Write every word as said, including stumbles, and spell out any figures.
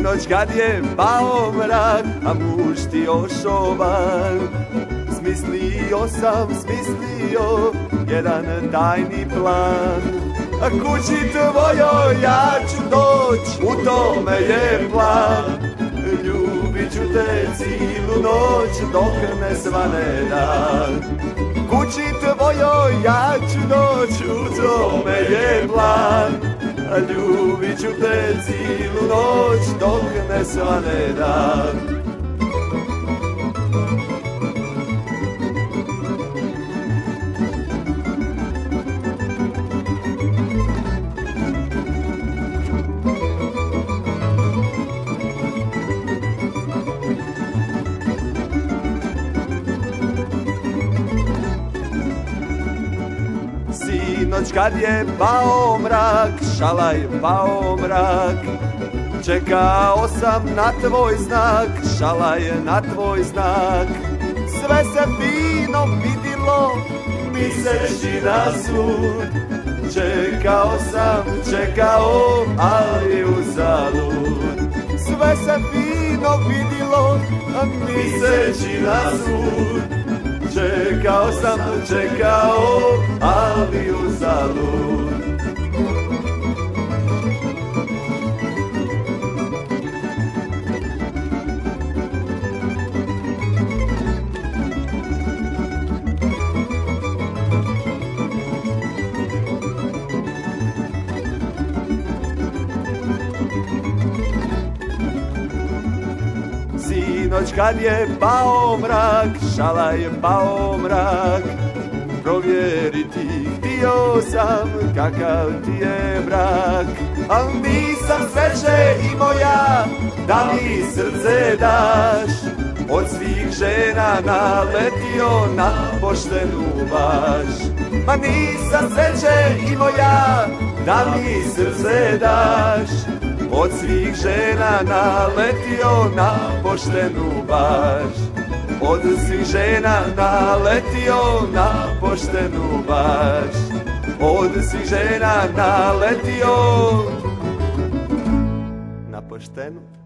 Sinoć kad je pao mrak, a muž ti ošovan, smislio sam, smislio jedan tajni plan. A kući tvojoj ja ću doć, u tome je plan. Ljubit ću te cijelu noć dok ne svane dan. Kući tvojoj ja ću doć, u tome je plan. A ljubit ću te cijelu noć dok ne svane dan. Sinoć kad je pao mrak, šalaj pao mrak, čekao sam na tvoj znak, šalaj na tvoj znak. Sve se fino vidilo, miseći na svud, čekao sam, čekao, ali uzalud. Sve se fino vidilo, miseći na svud, čekao sam, čekao, ali uzalud. Sinoć kad je pao mrak, šalaj je pao mrak, provjeriti htio sam kakav ti je brak. Al nisam sreće imao ja da mi srce daš, od svih žena naletio na poštenu baš. Ma nisam sreće imao ja da mi srce daš, od svih žena naletio na poštenu baš. Od svih žena naletio na poštenu baš. Od svih žena naletio na poštenu